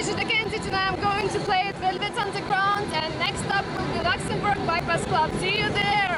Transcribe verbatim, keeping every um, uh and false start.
Pleasure de Kensington and I'm going to play at Velvet Underground, and next up will be Luxembourg Bypass Club. See you there!